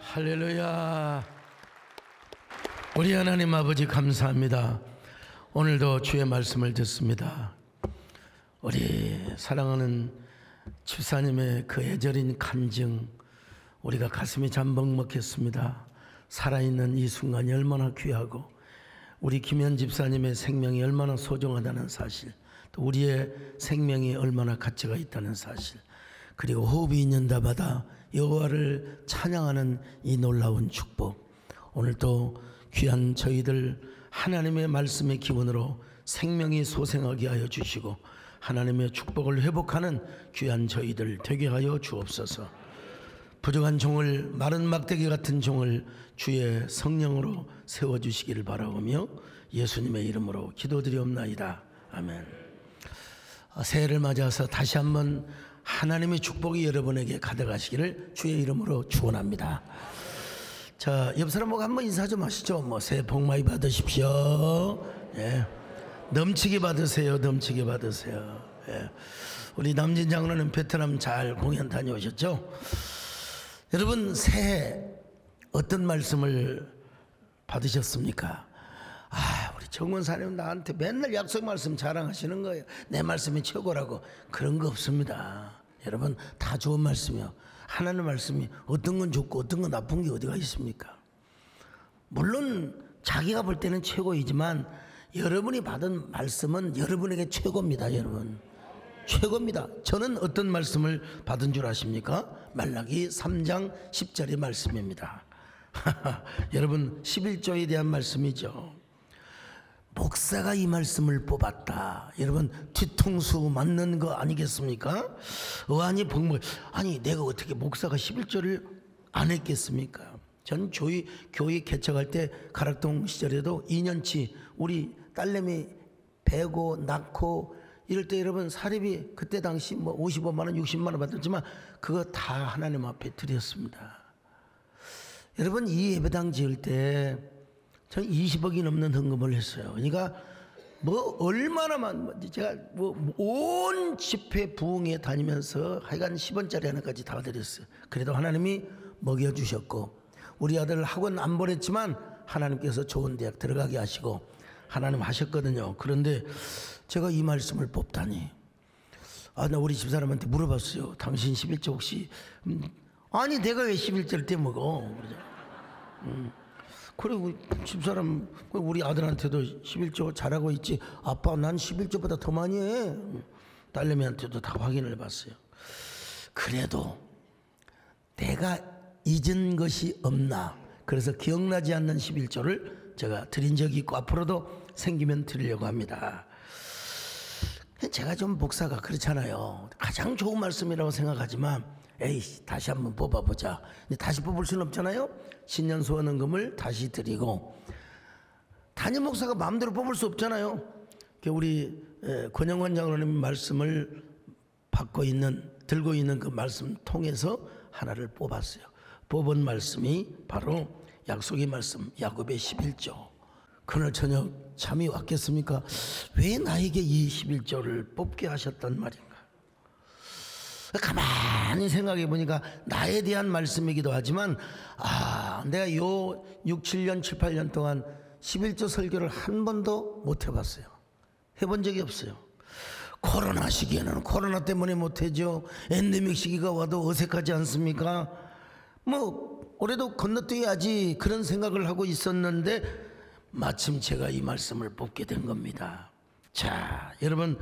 할렐루야. 우리 하나님 아버지 감사합니다. 오늘도 주의 말씀을 듣습니다. 우리 사랑하는 집사님의 그 애절인 간증, 우리가 가슴이 잠벅 먹겠습니다. 살아있는 이 순간이 얼마나 귀하고 우리 김현 집사님의 생명이 얼마나 소중하다는 사실, 또 우리의 생명이 얼마나 가치가 있다는 사실, 그리고 호흡이 있는 데마다 여호와를 찬양하는 이 놀라운 축복, 오늘 또 귀한 저희들 하나님의 말씀의 기운으로 생명이 소생하게 하여 주시고 하나님의 축복을 회복하는 귀한 저희들 되게 하여 주옵소서. 부족한 종을, 마른 막대기 같은 종을 주의 성령으로 세워주시기를 바라오며 예수님의 이름으로 기도드리옵나이다. 아멘. 새해를 맞아서 다시 한번 하나님의 축복이 여러분에게 가득하시기를 주의 이름으로 축원합니다. 자, 옆 사람하고 한번 인사 좀 하시죠. 새해 복 많이 받으십시오. 예. 넘치게 받으세요. 넘치게 받으세요. 예. 우리 남진 장로는 베트남 잘 공연 다녀오셨죠? 여러분, 새해 어떤 말씀을 받으셨습니까? 우리 정원사님 나한테 맨날 약속 말씀 자랑하시는 거예요. 내 말씀이 최고라고. 그런 거 없습니다. 여러분, 다 좋은 말씀이요. 하나님 말씀이 어떤 건 좋고 어떤 건 나쁜 게 어디가 있습니까? 물론 자기가 볼 때는 최고이지만 여러분이 받은 말씀은 여러분에게 최고입니다. 여러분, 최고입니다. 저는 어떤 말씀을 받은 줄 아십니까? 말라기 3장 10절의 말씀입니다. 여러분, 11조에 대한 말씀이죠. 목사가 이 말씀을 뽑았다. 여러분, 뒤통수 맞는 거 아니겠습니까? 아니 복무, 아니 내가 어떻게 목사가 11조를 안 했겠습니까? 전 교회 개척할 때 가락동 시절에도 2년치 우리 딸내미 배고 낳고 이럴 때 여러분 사립이 그때 당시 55만 원 60만 원 받았지만 그거 다 하나님 앞에 드렸습니다. 여러분, 이 예배당 지을 때 전 20억이 넘는 헌금을 했어요. 그러니까 얼마나만 제가 온 집회 부흥회 다니면서 하여간 10원짜리 하나까지 다 드렸어요. 그래도 하나님이 먹여주셨고 우리 아들 학원 안 보냈지만 하나님께서 좋은 대학 들어가게 하시고 하나님 하셨거든요. 그런데 제가 이 말씀을 뽑다니, 나 우리 집사람한테 물어봤어요. 당신 11조 혹시 아니 내가 왜 11조를 떼먹어? 그리고 집사람 우리 아들한테도 11조 잘하고 있지. 아빠 난 11조보다 더 많이 해. 딸내미한테도 다 확인을 해봤어요. 그래도 내가 잊은 것이 없나, 그래서 기억나지 않는 11조를 제가 드린 적이 있고 앞으로도 생기면 드리려고 합니다. 제가 좀 목사가 그렇잖아요. 가장 좋은 말씀이라고 생각하지만 다시 한번 뽑아보자. 근데 다시 뽑을 수는 없잖아요. 신년 소원헌금을 다시 드리고, 담임 목사가 마음대로 뽑을 수 없잖아요. 우리 권영환 장로님 말씀을 들고 있는 그 말씀 통해서 하나를 뽑았어요. 뽑은 말씀이 바로 약속의 말씀 야곱의 11조. 그날 저녁 잠이 왔겠습니까? 왜 나에게 이 11조를 뽑게 하셨단 말인가? 가만히 생각해 보니까 나에 대한 말씀이기도 하지만 내가 요 6, 7년, 7, 8년 동안 11조 설교를 한 번도 못 해봤어요. 해본 적이 없어요. 코로나 시기에는 코로나 때문에 못하죠. 엔데믹 시기가 와도 어색하지 않습니까? 올해도 건너뛰어야지 그런 생각을 하고 있었는데 마침 제가 이 말씀을 뽑게 된 겁니다. 자, 여러분,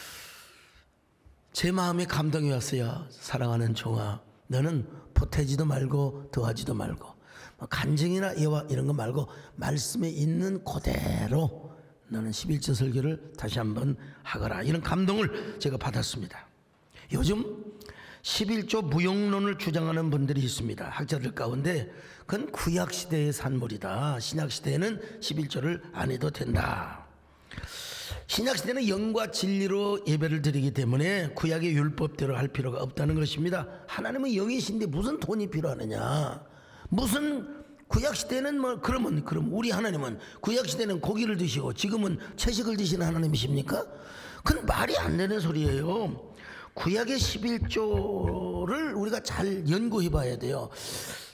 제 마음에 감동이 왔어요. 사랑하는 종아, 너는 보태지도 말고 더하지도 말고 간증이나 예화 이런 거 말고 말씀에 있는 그대로 너는 11조 설교를 다시 한번 하거라. 이런 감동을 제가 받았습니다. 요즘 11조 무용론을 주장하는 분들이 있습니다. 학자들 가운데 그건 구약시대의 산물이다. 신약시대에는 11조를 안 해도 된다. 신약시대는 영과 진리로 예배를 드리기 때문에 구약의 율법대로 할 필요가 없다는 것입니다. 하나님은 영이신데 무슨 돈이 필요하느냐. 무슨 구약시대는 그럼 우리 하나님은 구약시대는 고기를 드시고 지금은 채식을 드시는 하나님이십니까? 그건 말이 안 되는 소리예요. 구약의 11조를 우리가 잘 연구해 봐야 돼요.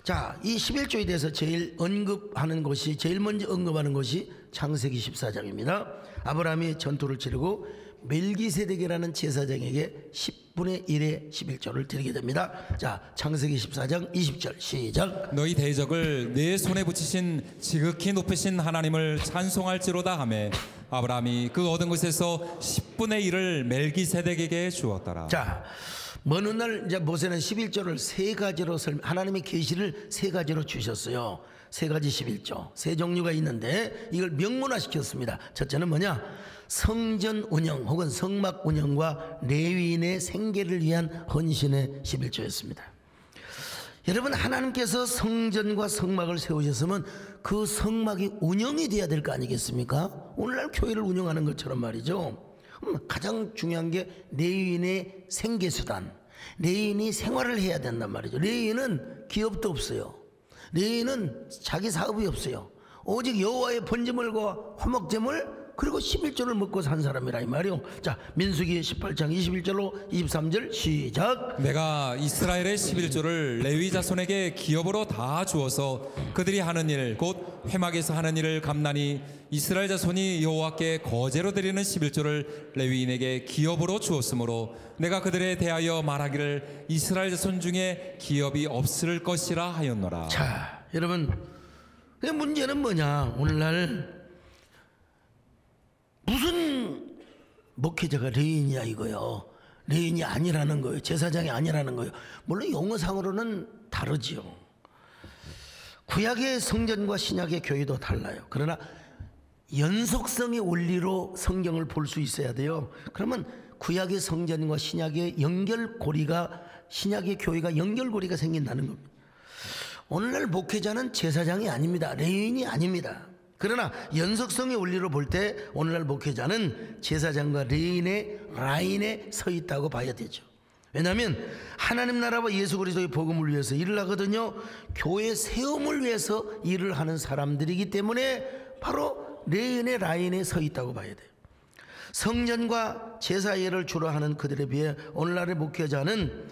자, 이 11조에 대해서 제일 먼저 언급하는 것이 창세기 14장입니다. 아브라함이 전투를 치르고 멜기세덱이라는 제사장에게 10분의 1의 11조를 드리게 됩니다. 자, 창세기 14장 20절 시작. 너희 대적을 내 손에 붙이신 지극히 높으신 하나님을 찬송할지로다 하매 아브라함이 그 얻은 것에서 10분의 1을 멜기세덱에게 주었더라. 자, 먼 훗날 이제 모세는 11조를 세 가지로 하나님의 계시를 세 가지로 주셨어요. 세 가지 11조, 세 종류가 있는데 이걸 명문화시켰습니다. 첫째는 뭐냐? 성전 운영 혹은 성막 운영과 레위인의 생계를 위한 헌신의 11조였습니다. 여러분, 하나님께서 성전과 성막을 세우셨으면 그 성막이 운영이 돼야 될 거 아니겠습니까? 오늘날 교회를 운영하는 것처럼 말이죠. 가장 중요한 게 레위인의 생계수단, 레위인이 생활을 해야 된단 말이죠. 레위인은 기업도 없어요. 레위인은 자기 사업이 없어요. 오직 여호와의 번제물과 화목제물 그리고 11조를 먹고 산 사람이라 이 말이요. 자, 민수기 18장 21절로 23절 시작. 내가 이스라엘의 11조를 레위 자손에게 기업으로 다 주어서 그들이 하는 일 곧 회막에서 하는 일을 감나니 이스라엘 자손이 여호와께 거제로 드리는 11조를 레위인에게 기업으로 주었으므로 내가 그들에 대하여 말하기를 이스라엘 자손 중에 기업이 없을 것이라 하였노라. 자, 여러분, 문제는 뭐냐? 오늘날 무슨 목회자가 레위인이야 이거요. 레위인이 아니라는 거예요. 제사장이 아니라는 거예요. 물론 용어상으로는 다르지요. 구약의 성전과 신약의 교회도 달라요. 그러나 연속성의 원리로 성경을 볼 수 있어야 돼요. 그러면 구약의 성전과 신약의 연결고리가, 신약의 교회가 연결고리가 생긴다는 겁니다. 오늘날 목회자는 제사장이 아닙니다. 레위인이 아닙니다. 그러나 연속성의 원리로 볼 때 오늘날 목회자는 제사장과 레위인의 라인에 서 있다고 봐야 되죠. 왜냐하면 하나님 나라와 예수 그리스도의 복음을 위해서 일을 하거든요. 교회 세움을 위해서 일을 하는 사람들이기 때문에 바로 레위인의 라인에 서 있다고 봐야 돼요. 성전과 제사 예를 주로 하는 그들에 비해 오늘날의 목회자는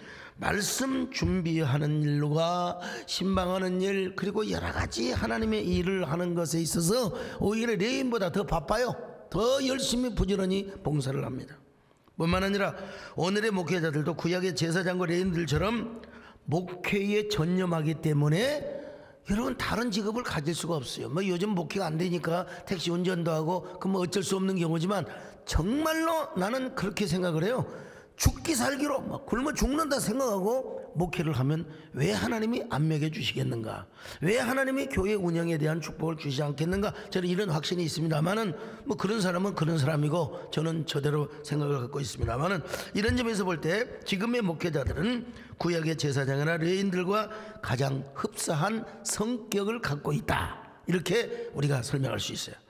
말씀 준비하는 일과 신방하는 일 그리고 여러 가지 하나님의 일을 하는 것에 있어서 오히려 레위인보다 더 바빠요. 더 열심히 부지런히 봉사를 합니다. 뿐만 아니라 오늘의 목회자들도 구약의 제사장과 레위인들처럼 목회에 전념하기 때문에 여러분 다른 직업을 가질 수가 없어요. 뭐 요즘 목회가 안 되니까 택시 운전도 하고 그 뭐 어쩔 수 없는 경우지만 정말로 나는 그렇게 생각을 해요. 죽기 살기로 막 굶어 죽는다 생각하고 목회를 하면 왜 하나님이 안 먹여주시겠는가? 왜 하나님이 교회 운영에 대한 축복을 주시지 않겠는가? 저는 이런 확신이 있습니다만은 뭐 그런 사람은 그런 사람이고 저는 저대로 생각을 갖고 있습니다만은 이런 점에서 볼 때 지금의 목회자들은 구약의 제사장이나 레위인들과 가장 흡사한 성격을 갖고 있다. 이렇게 우리가 설명할 수 있어요.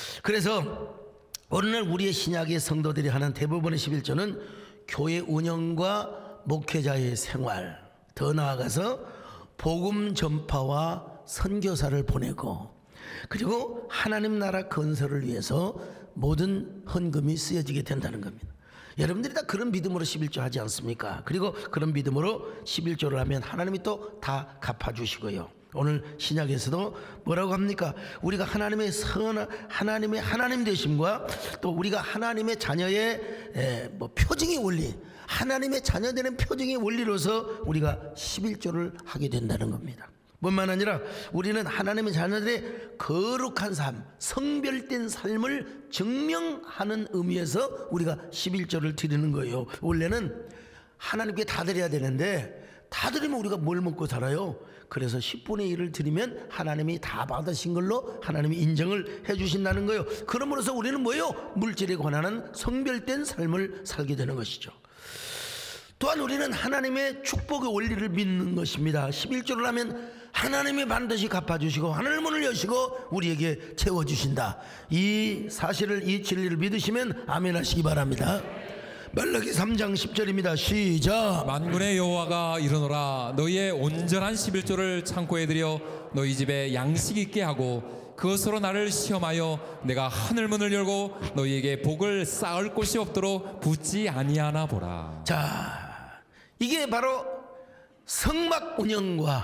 그래서 오늘날 우리의 신약의 성도들이 하는 대부분의 11조는 교회 운영과 목회자의 생활, 더 나아가서 복음 전파와 선교사를 보내고 그리고 하나님 나라 건설을 위해서 모든 헌금이 쓰여지게 된다는 겁니다. 여러분들이 다 그런 믿음으로 11조 하지 않습니까? 그리고 그런 믿음으로 11조를 하면 하나님이 또 다 갚아주시고요. 오늘 신약에서도 뭐라고 합니까? 우리가 하나님의 하나님의 하나님 되심과 또 우리가 하나님의 자녀의 표징의 원리, 하나님의 자녀되는 표징의 원리로서 우리가 11조를 하게 된다는 겁니다. 뿐만 아니라 우리는 하나님의 자녀들의 거룩한 삶, 성별된 삶을 증명하는 의미에서 우리가 11조를 드리는 거예요. 원래는 하나님께 다 드려야 되는데 다 드리면 우리가 뭘 먹고 살아요? 그래서 10분의 1을 드리면 하나님이 다 받으신 걸로 하나님이 인정을 해주신다는 거예요. 그러므로서 우리는 뭐예요? 물질에 관한 성별된 삶을 살게 되는 것이죠. 또한 우리는 하나님의 축복의 원리를 믿는 것입니다. 11조를 하면 하나님이 반드시 갚아주시고 하늘 문을 여시고 우리에게 채워주신다. 이 사실을, 이 진리를 믿으시면 아멘 하시기 바랍니다. 말라기 3장 10절입니다. 시작. 만군의 여호와가 이르노라 너희의 온전한 11조를 창고에 들여 너희 집에 양식 있게 하고 그것으로 나를 시험하여 내가 하늘문을 열고 너희에게 복을 쌓을 곳이 없도록 붙지 아니하나 보라. 자, 이게 바로 성막 운영과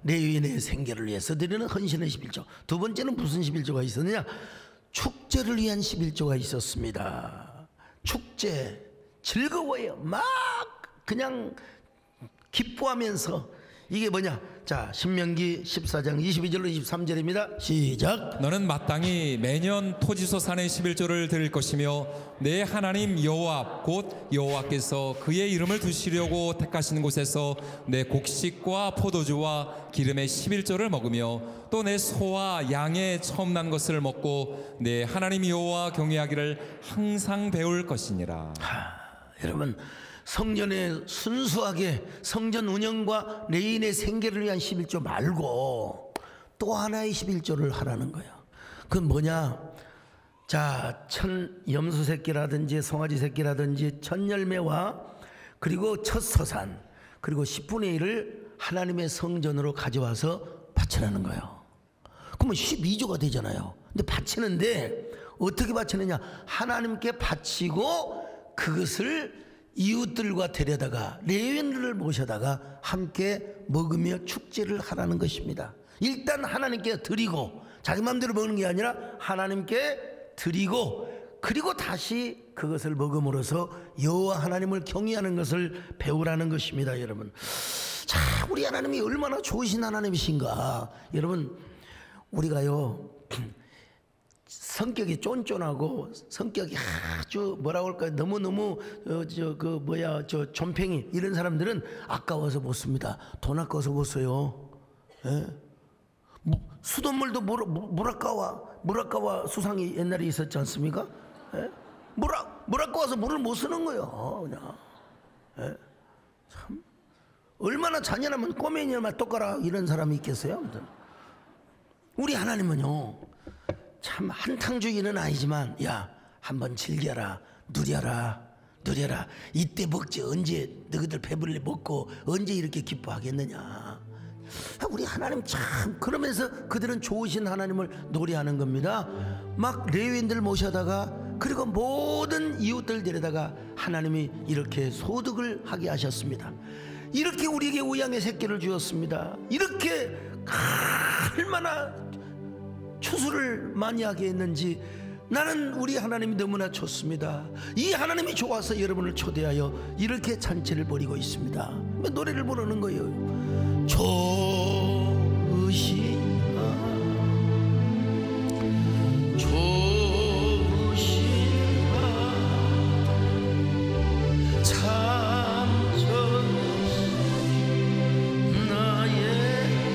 레위인의 생계를 위해서 드리는 헌신의 11조. 두 번째는 무슨 11조가 있었느냐? 축제를 위한 11조가 있었습니다. 축제 즐거워요. 막 그냥 기뻐하면서. 이게 뭐냐? 자, 신명기 14장 22절로 23절입니다. 시작. 너는 마땅히 매년 토지소 산의 11조를 드릴 것이며 내 하나님 여호와 곧 여호와께서 그의 이름을 두시려고 택하신 곳에서 내 곡식과 포도주와 기름의 11조를 먹으며 또 내 소와 양의 처음 난 것을 먹고 내 하나님 여호와 경외하기를 항상 배울 것이니라. 여러분, 성전에 순수하게 성전 운영과 레위인의 생계를 위한 11조 말고 또 하나의 11조를 하라는 거예요. 그건 뭐냐? 자, 염소 새끼라든지 송아지 새끼라든지 첫 열매와 그리고 첫 서산 그리고 10분의 1을 하나님의 성전으로 가져와서 바치라는 거예요. 그러면 12조가 되잖아요. 근데 바치는데 어떻게 바치느냐? 하나님께 바치고 그것을 이웃들과 데려다가 레위인들을 모셔다가 함께 먹으며 축제를 하라는 것입니다. 일단 하나님께 드리고 자기 마음대로 먹는 게 아니라 하나님께 드리고 그리고 다시 그것을 먹음으로써 여호와 하나님을 경외하는 것을 배우라는 것입니다. 여러분, 자, 우리 하나님이 얼마나 좋으신 하나님이신가. 여러분, 우리가요 성격이 쫀쫀하고 성격이 아주 뭐라고 할까요? 너무너무 존팽이 이런 사람들은 아까워서 못 씁니다. 돈 아까워서 못 써요. 예? 수돗물도 물 아까워 수상이 옛날에 있었지 않습니까? 예? 물 아까워서 물을 못 쓰는 거예요. 그냥. 예? 참 얼마나 잔인하면 꼬맹이만 똑가락 이런 사람이 있겠어요? 아무튼. 우리 하나님은요 참 한탕주의는 아니지만 야, 한번 즐겨라, 누려라. 이때 먹지 언제 너희들 배불리 먹고 언제 이렇게 기뻐하겠느냐. 우리 하나님 참, 그러면서 그들은 좋으신 하나님을 노래하는 겁니다. 막 레위인들 모셔다가 그리고 모든 이웃들 데려다가 하나님이 이렇게 소득을 하게 하셨습니다. 이렇게 우리에게 우양의 새끼를 주었습니다. 이렇게 얼마나 추수를 많이 하게 했는지 나는 우리 하나님이 너무나 좋습니다. 이 하나님이 좋아서 여러분을 초대하여 이렇게 잔치를 벌이고 있습니다. 노래를 부르는 거예요. 좋으시나 참 좋으신 나의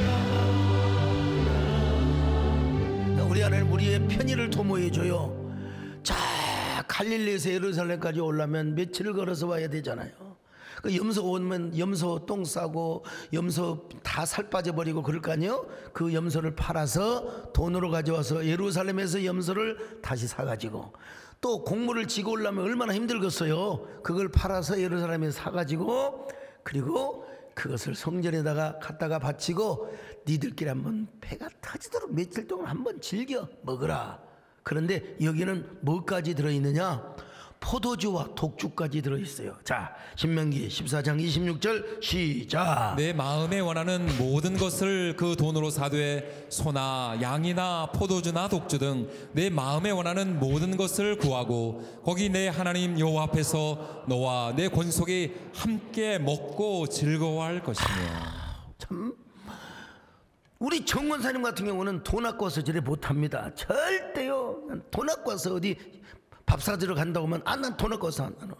하나님. 우리 하나님 우리의 편의를 도모해 줘요. 자, 갈릴리에서 예루살렘까지 오려면 며칠을 걸어서 와야 되잖아요. 그 염소 오면 염소 똥 싸고 염소 다 살 빠져버리고 그럴 거 아니에요. 그 염소를 팔아서 돈으로 가져와서 예루살렘에서 염소를 다시 사가지고 또 곡물을 지고 오려면 얼마나 힘들겠어요. 그걸 팔아서 예루살렘에 사가지고 그리고 그것을 성전에다가 갖다가 바치고 니들끼리 한번 배가 터지도록 며칠 동안 한번 즐겨 먹으라. 그런데 여기는 뭐까지 들어있느냐? 포도주와 독주까지 들어있어요. 자, 신명기 14장 26절 시작. 내 마음에 원하는 모든 것을 그 돈으로 사되 소나 양이나 포도주나 독주 등 내 마음에 원하는 모든 것을 구하고 거기 내 하나님 여호와 앞에서 너와 내 권속이 함께 먹고 즐거워할 것이며. 참, 우리 정원사님 같은 경우는 돈 아까워서 저래 못합니다. 절대요. 돈 아까워서 어디 밥 사주러 간다고 하면 난 돈 아까워서 안 와.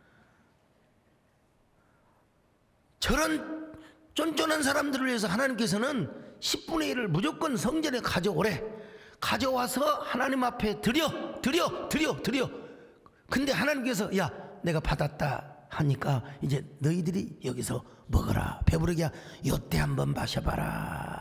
저런 쫀쫀한 사람들을 위해서 하나님께서는 10분의 1을 무조건 성전에 가져오래. 가져와서 하나님 앞에 드려. 근데 하나님께서 야, 내가 받았다 하니까 이제 너희들이 여기서 먹어라. 배부르게 요때 한번 마셔봐라.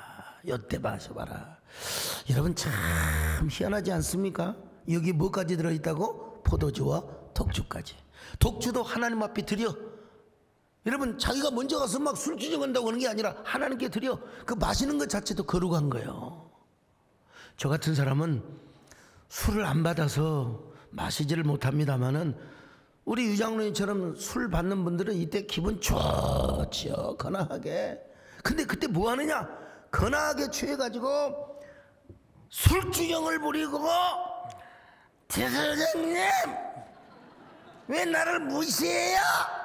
여러분 참 희한하지 않습니까? 여기 뭐까지 들어있다고? 포도주와 독주까지. 독주도 하나님 앞에 드려. 여러분, 자기가 먼저 가서 막 술 주정한다고 하는 게 아니라 하나님께 드려. 그 마시는 것 자체도 거룩한 거예요. 저 같은 사람은 술을 안 받아서 마시지를 못합니다만은 우리 유장로님처럼 술 받는 분들은 이때 기분 좋죠. 건강하게. 근데 그때 뭐 하느냐? 거나하게 취해가지고 술주정을 부리고 대사장님 왜 나를 무시해요?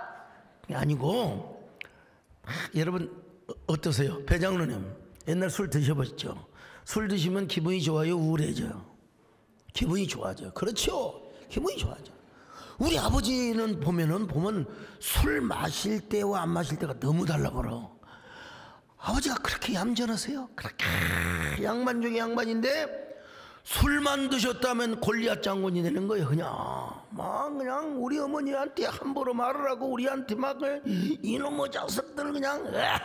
아니고 여러분 어떠세요? 배장로님 옛날 술 드셔보셨죠? 술 드시면 기분이 좋아요? 우울해져요? 기분이 좋아져요. 그렇죠? 기분이 좋아져. 우리 아버지는 보면 술 마실 때와 안 마실 때가 너무 달라 버려. 아버지가 그렇게 얌전하세요? 그렇게 양반 중에 양반인데 술만 드셨다면 골리앗 장군이 되는 거예요. 그냥 우리 어머니한테 함부로 말을 하고 우리한테 막 이놈의 자식들 그냥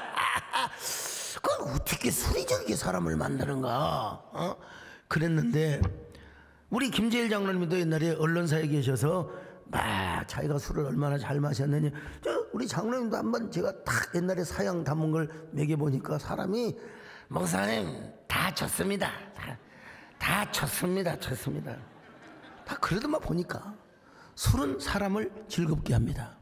그 어떻게 술이 저렇게 사람을 만드는가? 그랬는데 우리 김재일 장로님도 옛날에 언론사에 계셔서 막 자기가 술을 얼마나 잘 마셨느냐. 우리 장로님도 한번 제가 딱 옛날에 사양 담은 걸 먹여보니까 사람이 목사님 다 쳤습니다. 다 쳤습니다. 다 그래도 막 보니까 술은 사람을 즐겁게 합니다.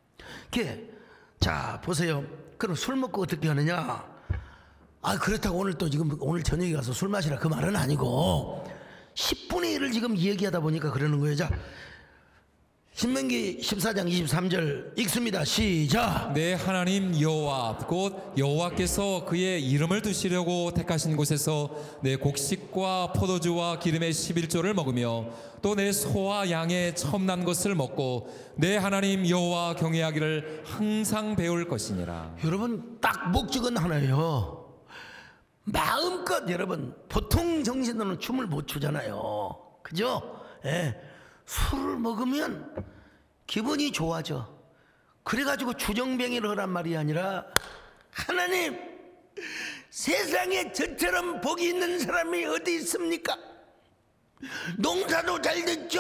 자 보세요. 그럼 술 먹고 어떻게 하느냐? 그렇다고 오늘 저녁에 가서 술 마시라 그 말은 아니고 10분의 1을 지금 얘기하다 보니까 그러는 거예요. 자 신명기 14장 23절 읽습니다. 시작. 내 하나님 여호와 곧 여호와께서 그의 이름을 두시려고 택하신 곳에서 내 곡식과 포도주와 기름의 11조를 먹으며 또 내 소와 양의 첨난 것을 먹고 내 하나님 여호와 경외하기를 항상 배울 것이니라. 여러분 딱 목적은 하나예요. 마음껏 여러분 보통 정신으로는 춤을 못 추잖아요. 그죠? 예. 술을 먹으면 기분이 좋아져. 그래가지고 주정뱅이를 하란 말이 아니라 하나님 세상에 저처럼 복이 있는 사람이 어디 있습니까? 농사도 잘 됐죠?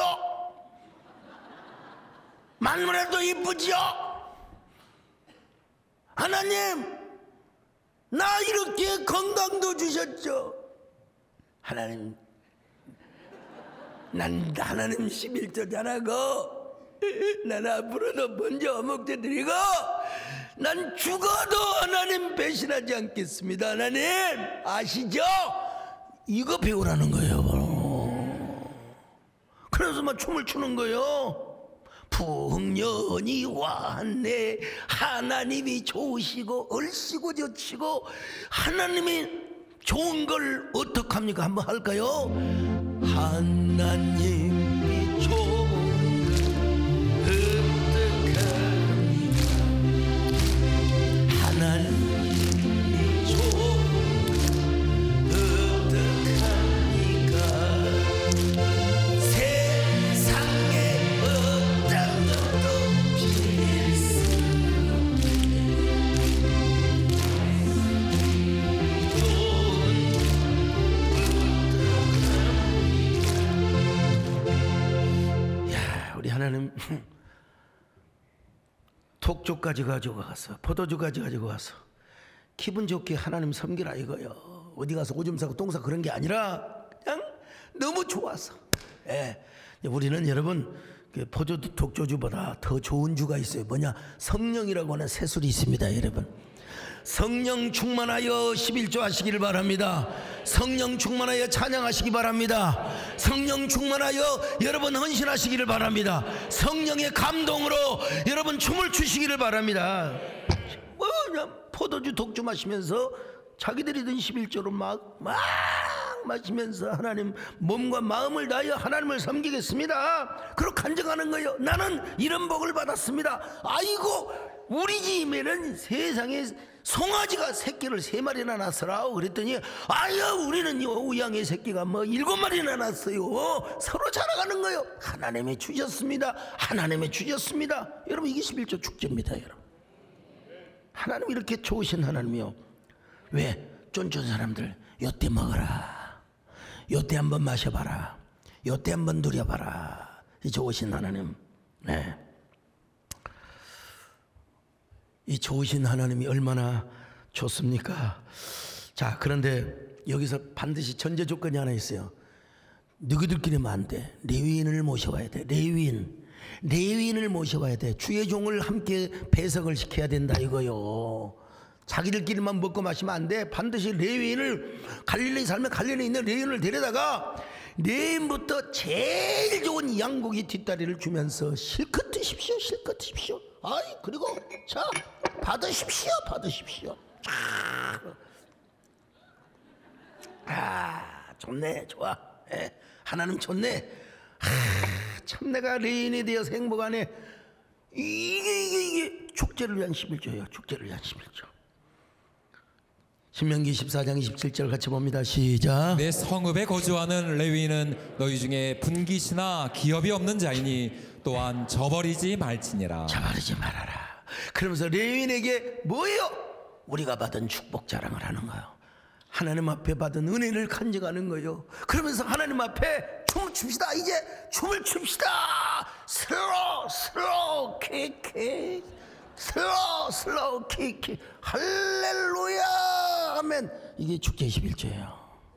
마누라도 이쁘죠? 하나님 나 이렇게 건강도 주셨죠? 하나님 난 하나님 11조 잘하고 난 앞으로도 먼저 어묵대 드리고 난 죽어도 하나님 배신하지 않겠습니다. 하나님 아시죠? 이거 배우라는 거예요. 그래서 막 춤을 추는 거예요. 풍년이 왔네. 하나님이 좋으시고 얼씨고 저치고 하나님이 좋은 걸 어떡합니까? 한번 할까요? 하나님이 좋은 걸 어떡합니까? 하나님이 좋은 걸 어떡합니까? 세상에 어떤 것도 빌릴 수 하나님 독주까지 가지고 가서 포도주까지 가지고 가서 기분 좋게 하나님 섬기라 이거요. 어디 가서 오줌 싸고 똥 싸고 그런 게 아니라 그냥 너무 좋아서. 우리는 여러분 포도주 독주주보다 더 좋은 주가 있어요. 뭐냐? 성령이라고 하는 새술이 있습니다. 여러분 성령 충만하여 11조 하시기를 바랍니다. 성령 충만하여 찬양하시기 바랍니다. 성령 충만하여 여러분 헌신하시기를 바랍니다. 성령의 감동으로 여러분 춤을 추시기를 바랍니다. 포도주 독주 마시면서 자기들이 든 11조로 막 마시면서 하나님 몸과 마음을 다하여 하나님을 섬기겠습니다. 그렇게 간증하는 거예요. 나는 이런 복을 받았습니다. 아이고 우리 집에는 세상에 송아지가 새끼를 3마리나 낳았어라. 그랬더니 아유 우리는 우양의 새끼가 7마리나 낳았어요. 서로 자랑하는 거예요. 하나님이 주셨습니다. 하나님이 주셨습니다. 여러분 이게 11조 축제입니다. 여러분 하나님 이렇게 좋으신 하나님이요. 왜? 쫀쫀 사람들 요때 먹어라. 요때 한번 마셔봐라. 요때 한번 누려봐라. 이 좋으신 하나님. 네. 이 좋으신 하나님이 얼마나 좋습니까? 자, 그런데 여기서 반드시 전제 조건이 하나 있어요. 너희들끼리만 안 돼. 레위인을 모셔와야 돼. 레위인을 모셔와야 돼. 주의 종을 함께 배석을 시켜야 된다 이거요. 자기들끼리만 먹고 마시면 안 돼. 반드시 레위인을, 갈릴리에 살면 갈릴리에 있는 레위인을 데려다가 레위인부터 제일 좋은 양고기 뒷다리를 주면서 실컷 드십시오, 실컷 드십시오. 아이, 그리고 자, 받으십시오, 받으십시오. 좋네, 좋아. 하나님 좋네. 참 내가 레위인이 되어서 행복하네. 이게 축제를 위한 11조예요. 축제를 위한 11조. 신명기 14장 27절 같이 봅니다. 시작. 내 성읍에 거주하는 레위인은 너희 중에 분깃이나 기업이 없는 자이니 또한 저버리지 말지니라. 저버리지 말아라. 그러면서 레위인에게 뭐예요? 우리가 받은 축복 자랑을 하는 거예요. 하나님 앞에 받은 은혜를 간증하는 거예요. 그러면서 하나님 앞에 춤을 춥시다. 이제 춤을 춥시다. 슬로우 킥킥, 슬로우 킥킥, 할렐루야 하면 이게 축제 11조예요.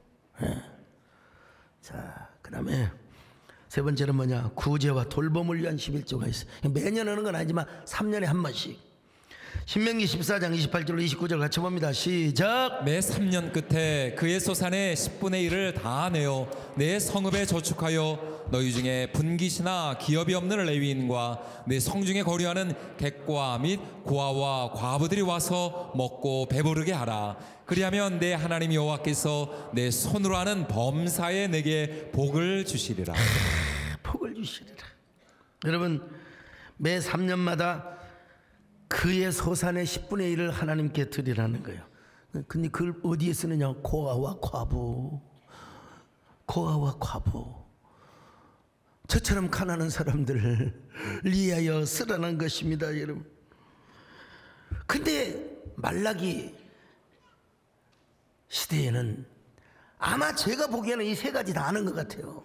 자, 그 다음에 세 번째는 뭐냐? 구제와 돌봄을 위한 11조가 있어요. 매년 하는 건 아니지만 3년에 한 번씩. 신명기 14장 28절로 29절 같이 봅니다. 시작. 매 3년 끝에 그의 소산의 10분의 1을 다 내어 내 성읍에 저축하여 너희 중에 분깃이나 기업이 없는 레위인과 내 성중에 거류하는 객과 및 고아와 과부들이 와서 먹고 배부르게 하라. 그리하면 내 하나님 여호와께서 내 손으로 하는 범사에 내게 복을 주시리라. 복을 주시리라. 여러분, 매 3년마다 그의 소산의 10분의 1을 하나님께 드리라는 거예요. 근데 그걸 어디에 쓰느냐? 고아와 과부. 고아와 과부. 저처럼 가난한 사람들을 위하여 쓰라는 것입니다, 여러분. 근데 말라기 시대에는 아마 제가 보기에는 이 세 가지 다 아는 것 같아요.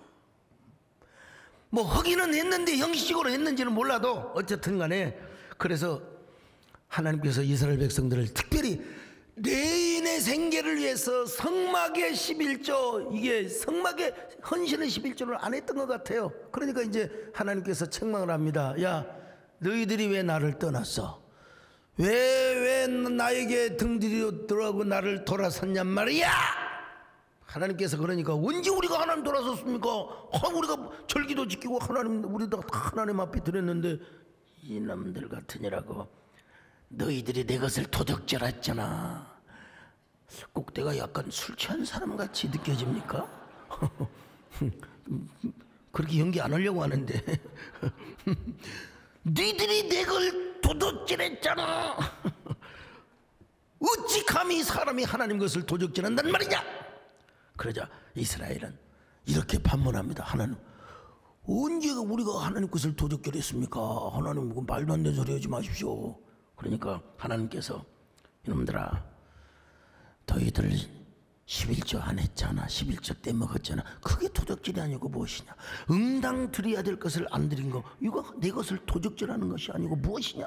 뭐 하기는 했는데 형식적으로 했는지는 몰라도 어쨌든 간에, 그래서 하나님께서 이스라엘 백성들을 특별히 레위인의 생계를 위해서 성막의 11조, 이게 성막의 헌신의 11조를 안 했던 것 같아요. 그러니까 이제 하나님께서 책망을 합니다. 야, 너희들이 왜 나를 떠났어? 왜 나에게 등들이더라고 나를 돌아섰냔 말이야. 하나님께서 그러니까 언제 우리가 하나님 돌아섰습니까? 우리가 절기도 지키고 하나님, 우리도 하나님 앞에 드렸는데 이놈들 같으니라고. 너희들이 내 것을 도적질했잖아. 꼭 내가 약간 술 취한 사람 같이 느껴집니까? 그렇게 연기 안 하려고 하는데 너희들이 내 걸 도적질했잖아. 어찌 감히 사람이 하나님 것을 도적질한단 말이냐. 그러자 이스라엘은 이렇게 반문합니다. 하나님, 언제 우리가 하나님 것을 도적질했습니까? 하나님, 말도 안 되는 소리 하지 마십시오. 그러니까 하나님께서 이놈들아, 너희들 11조 안 했잖아. 11조 때 먹었잖아. 그게 도적질이 아니고 무엇이냐? 응당 드려야 될 것을 안 드린 거, 이거 내 것을 도적질하는 것이 아니고 무엇이냐?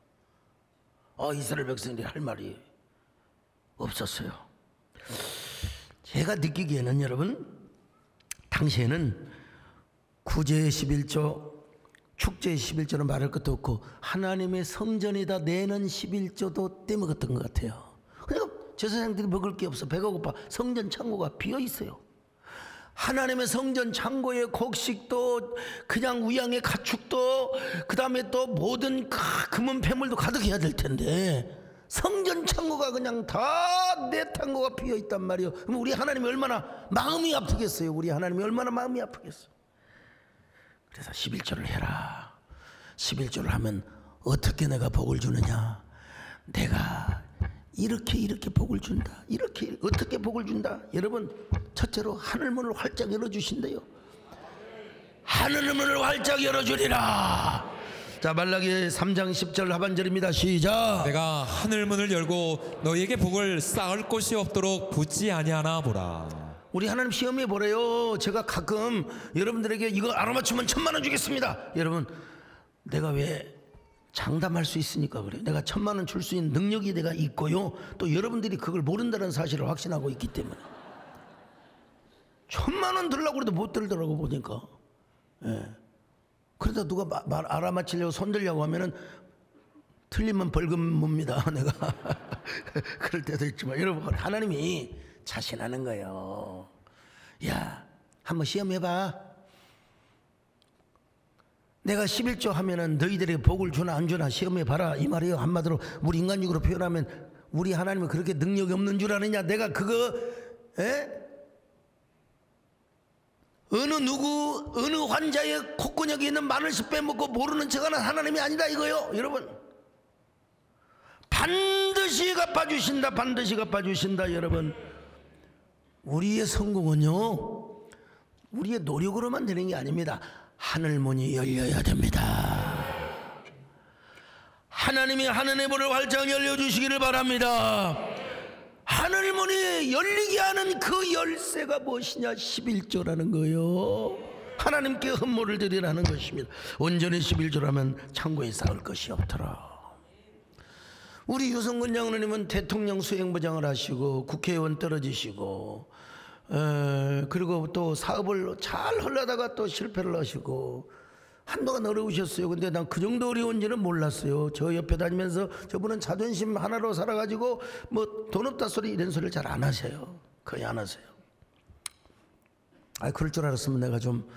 이스라엘 백성들이 할 말이 없었어요. 제가 느끼기에는 여러분, 당시에는 구제의 11조, 축제의 11조는 말할 것도 없고 하나님의 성전에다 내는 11조도 떼먹었던 것 같아요. 그러니까 제사장들이 먹을 게 없어. 배가 고파. 성전 창고가 비어 있어요. 하나님의 성전 창고의 곡식도, 그냥 우양의 가축도, 그 다음에 또 모든 금은 폐물도 가득해야 될 텐데 성전 창고가 그냥 다 내 창고가 비어 있단 말이에요. 그럼 우리 하나님이 얼마나 마음이 아프겠어요. 우리 하나님이 얼마나 마음이 아프겠어요. 그래서 11조를 해라. 11조를 하면 어떻게 내가 복을 주느냐? 내가 이렇게 복을 준다. 이렇게 어떻게 복을 준다? 여러분, 첫째로 하늘문을 활짝 열어주신대요. 하늘문을 활짝 열어주리라. 자, 말라기 3장 10절 하반절입니다. 시작. 내가 하늘문을 열고 너희에게 복을 쌓을 곳이 없도록 붙지 아니하나 보라. 우리 하나님 시험해 보래요. 제가 가끔 여러분들에게 이거 알아맞추면 1,000,000원 주겠습니다. 여러분, 내가 왜 장담할 수 있으니까 그래요. 내가 1,000,000원 줄 수 있는 능력이 내가 있고요. 또 여러분들이 그걸 모른다는 사실을 확신하고 있기 때문에 1,000,000원 들려고 그래도 못 들더라고 보니까. 예. 그러다 누가 알아맞히려고 손들려고 하면은 틀리면 벌금 뭡니다 내가. 그럴 때도 있지만 여러분, 하나님이 자신하는 거예요. 야, 한번 시험해봐. 내가 11조 하면은 너희들에게 복을 주나 안 주나 시험해봐라, 이 말이에요. 한마디로 우리 인간적으로 표현하면, 우리 하나님은 그렇게 능력이 없는 줄 아느냐? 내가 그거 어느 환자의 콧근육에 있는 마늘씨 빼먹고 모르는 척하는 하나님이 아니다 이거요. 여러분, 반드시 갚아주신다, 반드시 갚아주신다. 여러분, 우리의 성공은요 우리의 노력으로만 되는 게 아닙니다. 하늘문이 열려야 됩니다. 하나님이 하늘의 문을 활짝 열려주시기를 바랍니다. 하늘문이 열리게 하는 그 열쇠가 무엇이냐? 11조라는 거예요. 하나님께 헌물을 드리라는 것입니다. 온전히 11조라면 창고에 쌓을 것이 없더라. 우리 유성근 장로님은 대통령 수행부장을 하시고 국회의원 떨어지시고 그리고 또 사업을 잘 하려다가 또 실패를 하시고 한동안 어려우셨어요. 근데 난 그 정도 어려운지는 몰랐어요. 저 옆에 다니면서 저분은 자존심 하나로 살아가지고 뭐 돈 없다 소리 이런 소리를 잘 안 하세요. 거의 안 하세요. 그럴 줄 알았으면 내가 좀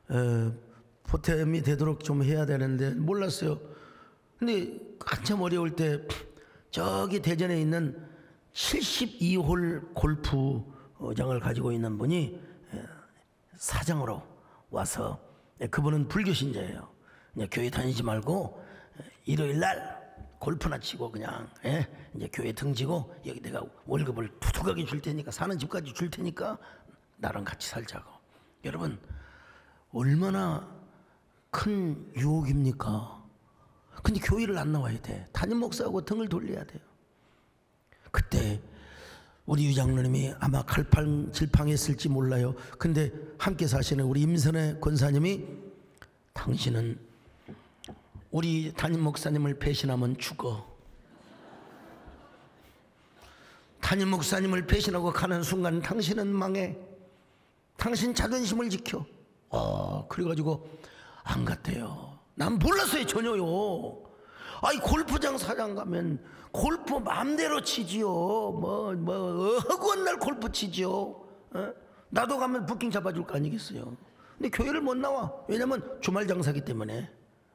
보탬이 되도록 좀 해야 되는데 몰랐어요. 근데 한참 어려울 때 저기 대전에 있는 72홀 골프장을 가지고 있는 분이 사장으로 와서, 그분은 불교 신자예요. 그냥 교회 다니지 말고 일요일 날 골프나 치고 그냥 이제 교회 등지고, 여기 내가 월급을 두둑하게 줄 테니까, 사는 집까지 줄 테니까 나랑 같이 살자고. 여러분, 얼마나 큰 유혹입니까? 근데 교회를 안 나와야 돼. 담임 목사하고 등을 돌려야 돼요. 그때 우리 유장로님이 아마 갈팡질팡했을지 몰라요. 근데 함께 사시는 우리 임선혜 권사님이, 당신은 우리 담임 목사님을 배신하면 죽어. 담임 목사님을 배신하고 가는 순간 당신은 망해. 당신 자존심을 지켜. 그래가지고 안 갔대요. 난 몰랐어요, 전혀요. 골프장 사장 가면 골프 마음대로 치지요. 허구한 날 골프 치지요. 나도 가면 부킹 잡아줄 거 아니겠어요. 근데 교회를 못 나와. 왜냐면 주말 장사기 때문에.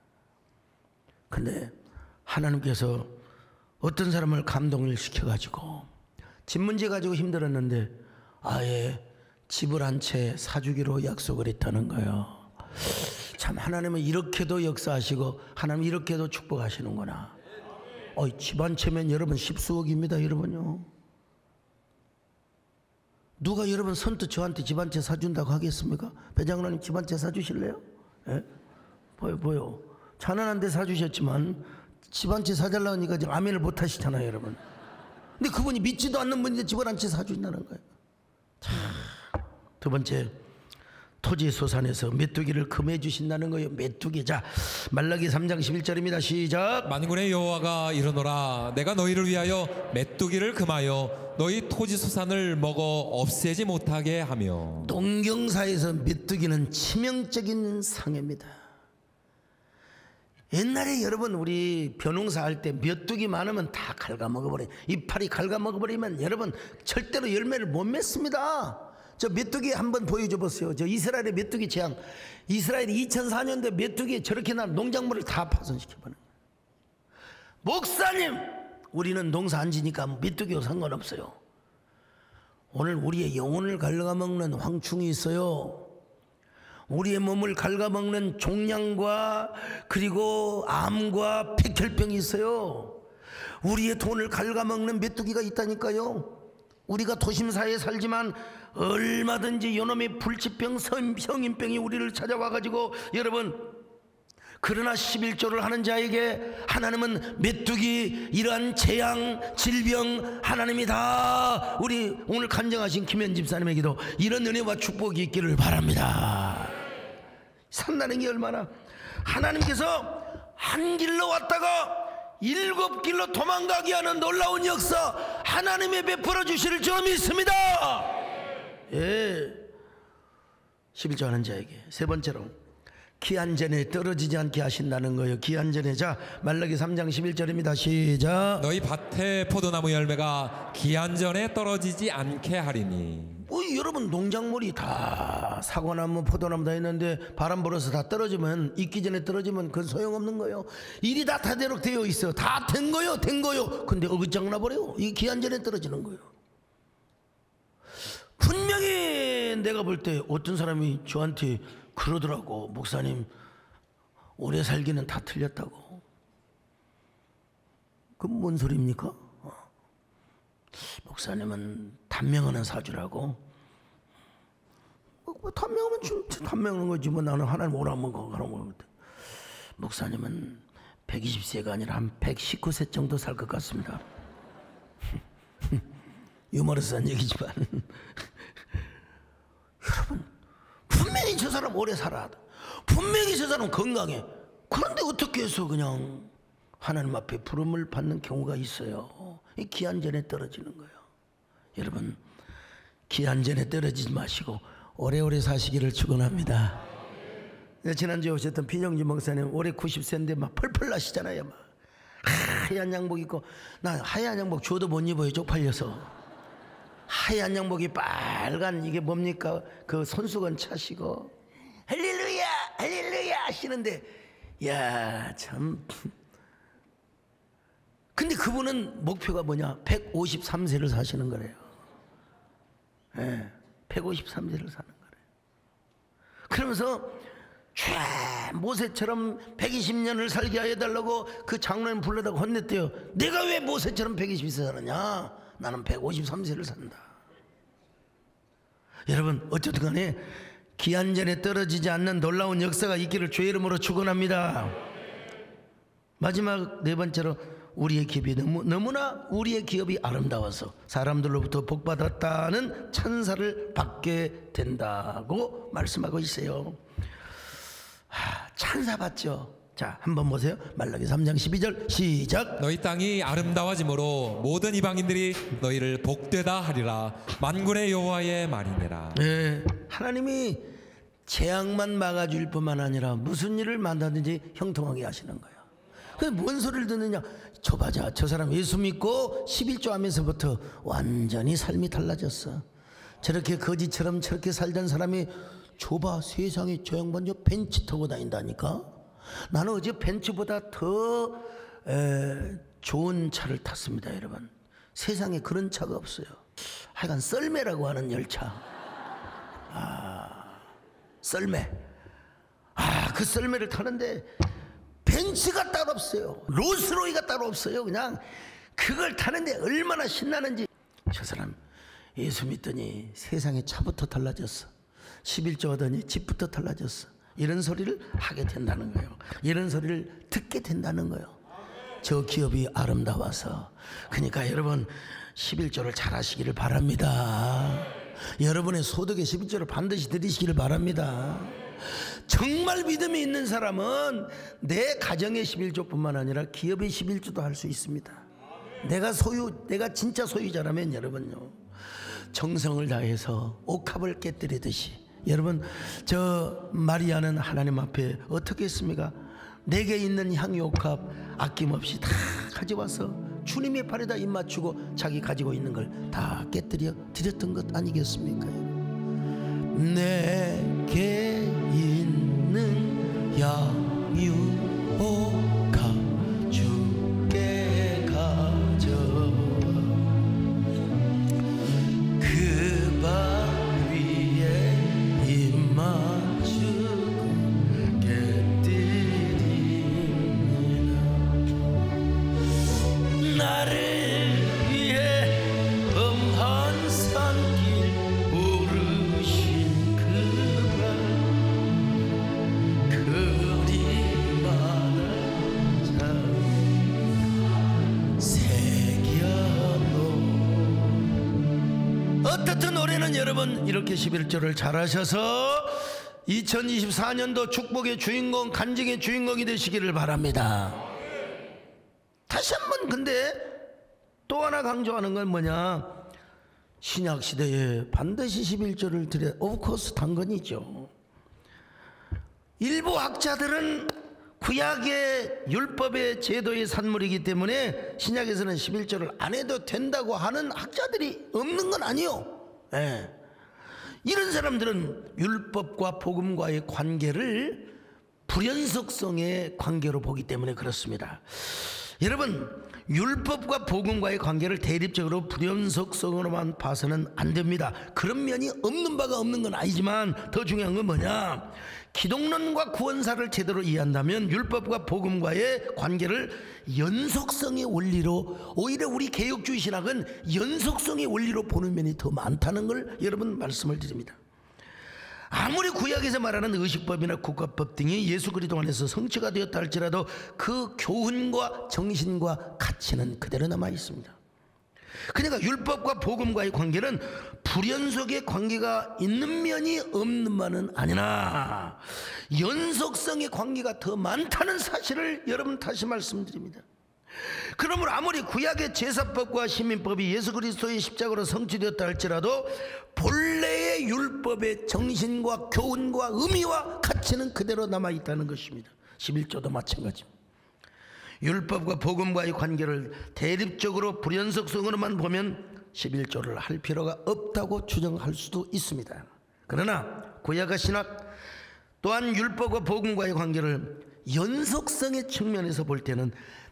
근데 하나님께서 어떤 사람을 감동을 시켜가지고 집 문제 가지고 힘들었는데 아예 집을 한 채 사주기로 약속을 했다는 거예요. 참, 하나님은 이렇게도 역사하시고 하나님 이렇게도 축복하시는구나. 집 한 채면 여러분 10수억입니다. 여러분요, 누가 여러분 선뜻 저한테 집 한 채 사준다고 하겠습니까? 배장로님 집 한 채 사주실래요? 보여. 가난한데 사주셨지만 집 한 채 사달라고 하니까 지금 아멘을 못 하시잖아요, 여러분. 근데 그분이 믿지도 않는 분인데 집을 한 채 사준다는 거예요. 자, 두 번째, 토지 소산에서 메뚜기를 금해 주신다는 거예요. 메뚜기. 자, 말라기 3장 11절입니다. 시작. 만군의 여호와가 이르노라, 내가 너희를 위하여 메뚜기를 금하여 너희 토지 소산을 먹어 없애지 못하게 하며. 농경사에서 메뚜기는 치명적인 상해입니다. 옛날에 여러분 우리 벼농사 할 때 메뚜기 많으면 다 갉아먹어버려요. 이파리 갉아먹어버리면 여러분 절대로 열매를 못 맺습니다. 저 메뚜기 한번 보여줘 보세요. 저 이스라엘의 메뚜기 재앙. 이스라엘이 2004년도에 메뚜기 저렇게 날 농작물을 다 파손시켜버려요. 목사님, 우리는 농사 안 지니까 메뚜기와 상관없어요. 오늘 우리의 영혼을 갉아먹는 황충이 있어요. 우리의 몸을 갉아먹는 종양과 그리고 암과 백혈병이 있어요. 우리의 돈을 갉아먹는 메뚜기가 있다니까요. 우리가 도심사회에 살지만 얼마든지 요놈의 불치병, 성인병이 우리를 찾아와가지고, 여러분, 그러나 11조를 하는 자에게 하나님은 메뚜기, 이러한 재앙, 질병, 하나님이 다 우리 오늘 간증하신 김현 집사님에게도 이런 은혜와 축복이 있기를 바랍니다. 산다는 게 얼마나, 하나님께서 한 길로 왔다가 7길로 도망가게 하는 놀라운 역사 하나님이 베풀어 주실 줄 믿습니다. 11조 하는 자에게. 세 번째로, 기한 전에 떨어지지 않게 하신다는 거예요. 기한 전에. 자, 말라기 3장 11절입니다. 시작. 너희 밭에 포도나무 열매가 기한 전에 떨어지지 않게 하리니. 여러분 농작물이 다 사과나무 포도나무 다 있는데 바람 불어서 다 떨어지면, 익기 전에 떨어지면 그건 소용없는 거예요. 일이 다 다대로 되어 있어. 다 된 거요, 된 거요. 근데 어긋장 나버려요. 이 기한 전에 떨어지는 거예요. 분명히 내가 볼 때 어떤 사람이 저한테 그러더라고. 목사님, 오래 살기는 다 틀렸다고. 그건 뭔 소리입니까? 목사님은 단명 하나 사주라고. 뭐 단명하면 단명하는 거지. 뭐 나는 하나님 오라면 그런 거. 목사님은 120세가 아니라 한 119세 정도 살 것 같습니다. 유머러스한 얘기지만 여러분, 분명히 저 사람 오래 살아. 분명히 저 사람 건강해. 그런데 어떻게 해서 그냥 하나님 앞에 부름을 받는 경우가 있어요. 이 기한 전에 떨어지는 거예요. 여러분, 기한 전에 떨어지지 마시고 오래오래 사시기를 축원합니다. 지난주에 오셨던 비정지 목사님 올해 90세인데 막 펄펄 나시잖아요. 막 하얀 양복 입고, 나 하얀 양복 줘도 못 입어요. 쪽팔려서. 하얀 양복이 빨간, 이게 뭡니까? 그 손수건 차시고 할렐루야 할렐루야 하시는데, 야 참. 근데 그분은 목표가 뭐냐? 153세를 사시는 거래요. 예, 153세를 사는 거래요. 그러면서 모세처럼 120년을 살게 하여 달라고 그 장로님 불러다가 혼냈대요. 내가 왜 모세처럼 120세 사느냐? 나는 153세를 산다. 여러분, 어쨌든 간에 기한 전에 떨어지지 않는 놀라운 역사가 있기를 주의 이름으로 축원합니다. 마지막 네 번째로, 우리의 기업이 너무나 우리의 기업이 아름다워서 사람들로부터 복받았다는 찬사를 받게 된다고 말씀하고 있어요. 찬사 받죠. 자, 한번 보세요. 말라기 3장 12절 시작. 너희 땅이 아름다워짐으로 모든 이방인들이 너희를 복되다 하리라. 만군의 여호와의 말이니라. 네, 하나님이 재앙만 막아줄 뿐만 아니라 무슨 일을 만나든지 형통하게 하시는 거예요. 그래서 뭔 소리를 듣느냐? 저 사람 예수 믿고 11조 하면서부터 완전히 삶이 달라졌어. 저렇게 거지처럼 저렇게 살던 사람이 좁아, 세상에 저 양반 저 벤츠 타고 다닌다니까. 나는 어제 벤츠보다 더 좋은 차를 탔습니다. 여러분, 세상에 그런 차가 없어요. 하여간 썰매라고 하는 열차. 썰매. 그 썰매를 타는데 벤츠가 따로 없어요. 롤스로이가 따로 없어요. 그냥 그걸 타는데 얼마나 신나는지. 저 사람 예수 믿더니 세상에 차부터 달라졌어. 11조 하더니 집부터 달라졌어. 이런 소리를 하게 된다는 거예요. 이런 소리를 듣게 된다는 거예요. 저 기업이 아름다워서. 그러니까 여러분, 11조를 잘 하시기를 바랍니다. 여러분의 소득의 11조를 반드시 드리시기를 바랍니다. 정말 믿음이 있는 사람은 내 가정의 11조뿐만 아니라 기업의 11조도 할 수 있습니다. 내가 진짜 소유자라면 여러분요, 정성을 다해서 옥합을 깨뜨리듯이. 여러분, 저 마리아는 하나님 앞에 어떻게 했습니까? 내게 있는 향유 옥합 아낌없이 다 가져와서 주님의 팔에다 입 맞추고 자기 가지고 있는 걸 다 깨뜨려 드렸던 것 아니겠습니까? 내게 있는 향유 옥합 주께 가져와 그 밭 위에 입 맞추고 깨뜨립니다. 나를 위해 험한 산길 오르신 그가 그리마다 새겨놓은. 어떻든 올해는 여러분 이렇게 11조를 잘하셔서 2024년도 축복의 주인공, 간증의 주인공이 되시기를 바랍니다. 다시 한번 근데 또 하나 강조하는 건 뭐냐? 신약 시대에 반드시 11조를 드려, 오브코스 당근이죠. 일부 학자들은 구약의 율법의 제도의 산물이기 때문에 신약에서는 11조를 안 해도 된다고 하는 학자들이 없는 건 아니요. 예. 이런 사람들은 율법과 복음과의 관계를 불연속성의 관계로 보기 때문에 그렇습니다. 여러분, 율법과 복음과의 관계를 대립적으로 불연속성으로만 봐서는 안 됩니다. 그런 면이 없는 바가 없는 건 아니지만 더 중요한 건 뭐냐, 기독론과 구원사를 제대로 이해한다면 율법과 복음과의 관계를 연속성의 원리로, 오히려 우리 개혁주의 신학은 연속성의 원리로 보는 면이 더 많다는 걸 여러분 말씀을 드립니다. 아무리 구약에서 말하는 의식법이나 국가법 등이 예수 그리스도 안에서 성취가 되었다 할지라도 그 교훈과 정신과 가치는 그대로 남아 있습니다. 그러니까 율법과 복음과의 관계는 불연속의 관계가 있는 면이 없는만은 아니나 연속성의 관계가 더 많다는 사실을 여러분 다시 말씀드립니다. 그러므로 아무리 구약의 제사법과 시민법이 예수 그리스도의 십자가로 성취되었다 할지라도 본래의 율법의 정신과 교훈과 의미와 가치는 그대로 남아있다는 것입니다. 11조도 마찬가지입니다. 율법과 복음과의 관계를 대립적으로 불연속성으로만 보면 11조를 할 필요가 없다고 주장할 수도 있습니다. 그러나 구약과 신학 또한 율법과 복음과의 관계를 연속성의 측면에서 볼 때는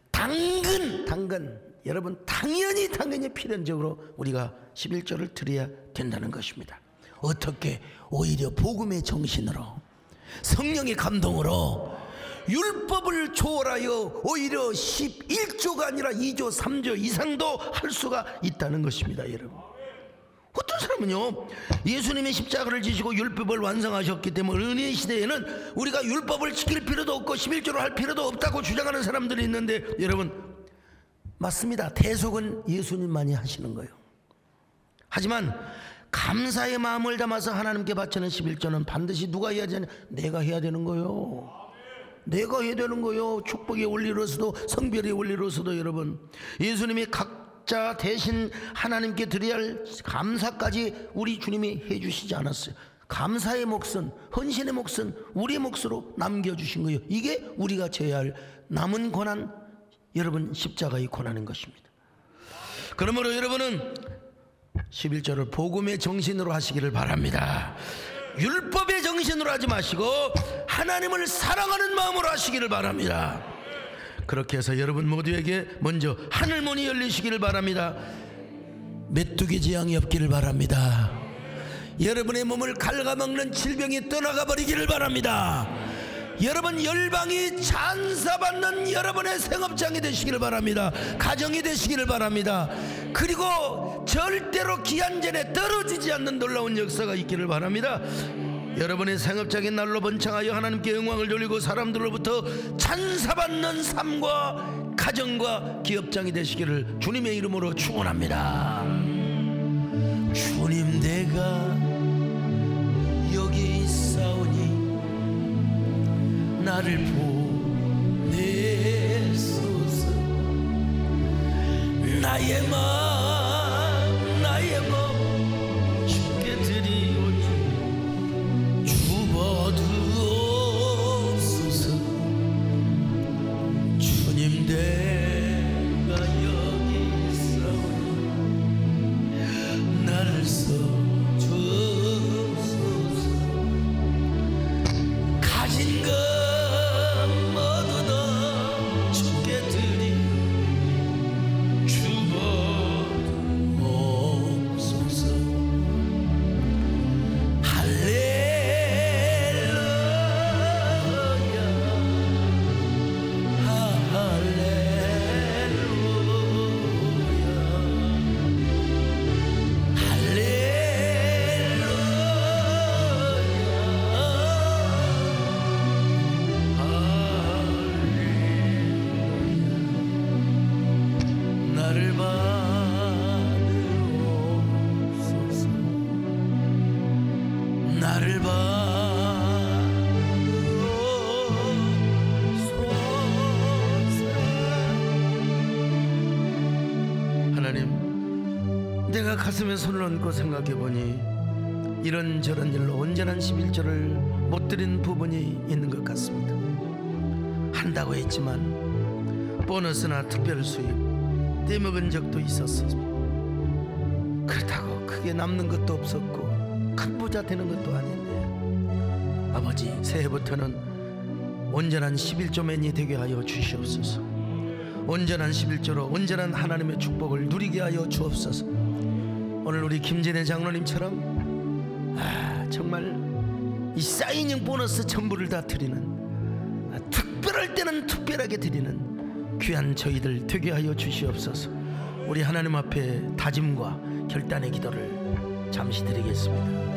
당근 여러분 당연히 필연적으로 우리가 11조를 드려야 된다는 것입니다. 어떻게? 오히려 복음의 정신으로 성령의 감동으로 율법을 초월하여 오히려 11조가 아니라 2조 3조 이상도 할 수가 있다는 것입니다. 여러분, 어떤 사람은요, 예수님의 십자가를 지시고 율법을 완성하셨기 때문에 은혜의 시대에는 우리가 율법을 지킬 필요도 없고 11조를 할 필요도 없다고 주장하는 사람들이 있는데, 여러분 맞습니다. 대속은 예수님만이 하시는 거예요. 하지만 감사의 마음을 담아서 하나님께 바치는 11조는 반드시 누가 해야 되냐? 내가 해야 되는 거예요. 내가 해야 되는 거예요. 축복의 원리로서도 성별의 원리로서도. 여러분, 예수님이 각자 대신 하나님께 드려야 할 감사까지 우리 주님이 해주시지 않았어요. 감사의 몫은, 헌신의 몫은 우리의 몫으로 남겨주신 거예요. 이게 우리가 져야 할 남은 고난, 여러분 십자가의 고난인 것입니다. 그러므로 여러분은 11조를 복음의 정신으로 하시기를 바랍니다. 율법의 정신으로 하지 마시고 하나님을 사랑하는 마음으로 하시기를 바랍니다. 그렇게 해서 여러분 모두에게 먼저 하늘문이 열리시기를 바랍니다. 메뚜기 재앙이 없기를 바랍니다. 여러분의 몸을 갉아먹는 질병이 떠나가 버리기를 바랍니다. 여러분 열방이 찬사받는 여러분의 생업장이 되시기를 바랍니다. 가정이 되시기를 바랍니다. 그리고 절대로 기한전에 떨어지지 않는 놀라운 역사가 있기를 바랍니다. 여러분의 생업장인 날로 번창하여 하나님께 영광을 돌리고 사람들로부터 찬사받는 삶과 가정과 기업장이 되시기를 주님의 이름으로 축원합니다. 주님, 내가 여기 있사오니 나를 보내소서. 나의 마음 주께 드리오니 주어두옵소서. 주님, 내가 여기 있사오니 나를 써주소서. 가진 것 가슴에 손을 얹고 생각해보니 이런저런 일로 온전한 11조를 못 드린 부분이 있는 것 같습니다. 한다고 했지만 보너스나 특별 수입 떼먹은 적도 있었습니다. 그렇다고 크게 남는 것도 없었고 큰 부자 되는 것도 아닌데, 아버지 새해부터는 온전한 11조맨이 되게 하여 주시옵소서. 온전한 11조로 온전한 하나님의 축복을 누리게 하여 주옵소서. 오늘 우리 김진애 장로님처럼 정말 이 사인형 보너스 전부를 다 드리는, 특별할 때는 특별하게 드리는 귀한 저희들 되게 하여 주시옵소서. 우리 하나님 앞에 다짐과 결단의 기도를 잠시 드리겠습니다.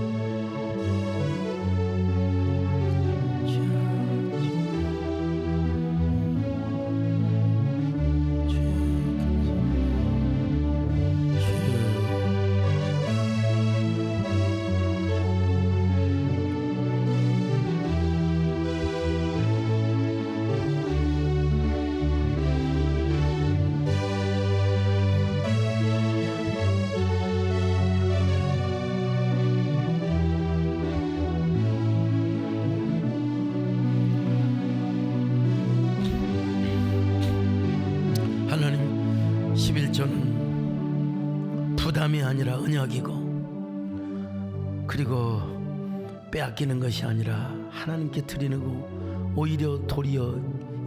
하나님, 11조는 부담이 아니라 언약이고, 그리고 빼앗기는 것이 아니라 하나님께 드리는 거, 오히려 도리어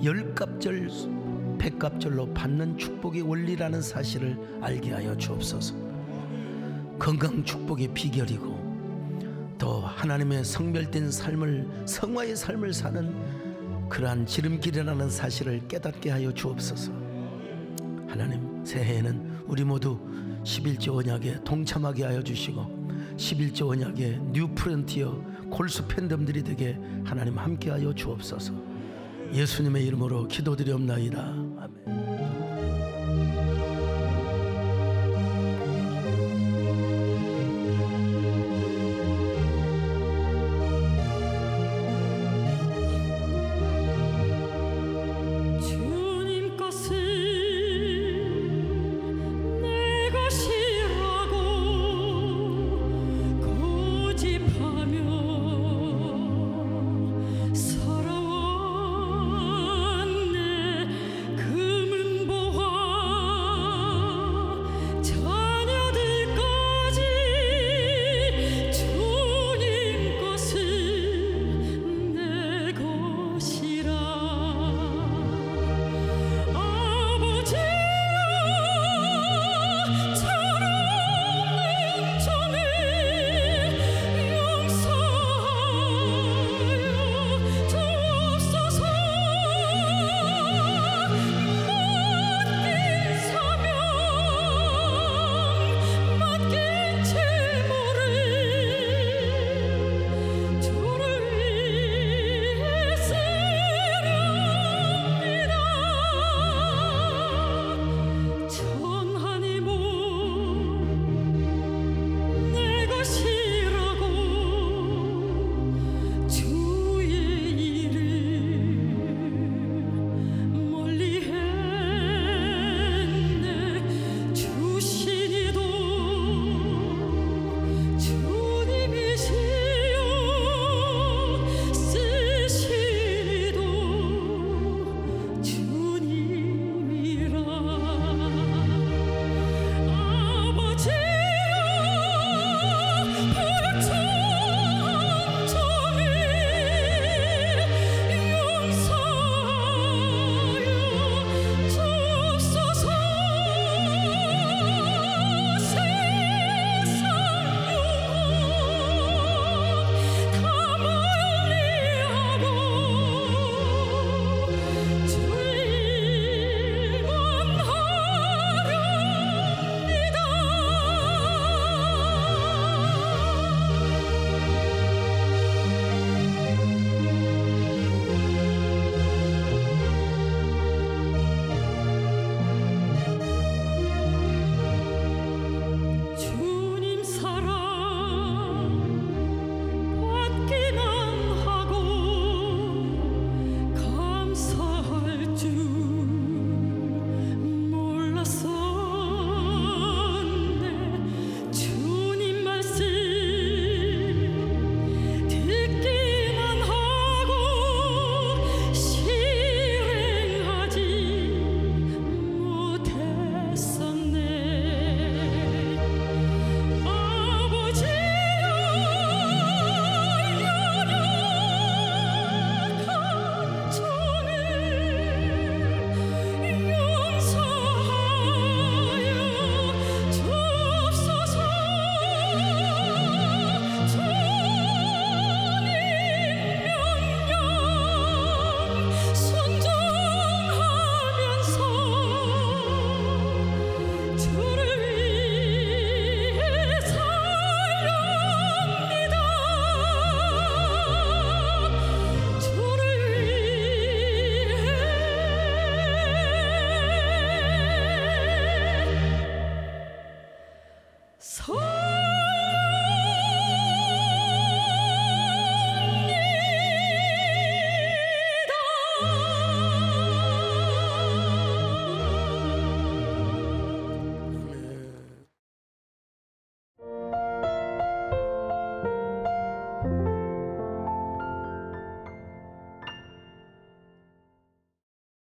10갑절 100갑절로 받는 축복의 원리라는 사실을 알게 하여 주옵소서. 건강 축복의 비결이고 또 하나님의 성별된 삶을, 성화의 삶을 사는 그러한 지름길이라는 사실을 깨닫게 하여 주옵소서. 하나님, 새해에는 우리 모두 11조 언약에 동참하게 하여 주시고 11조 언약의 뉴 프론티어 골수 팬덤들이 되게 하나님 함께 하여 주옵소서. 예수님의 이름으로 기도드리옵나이다.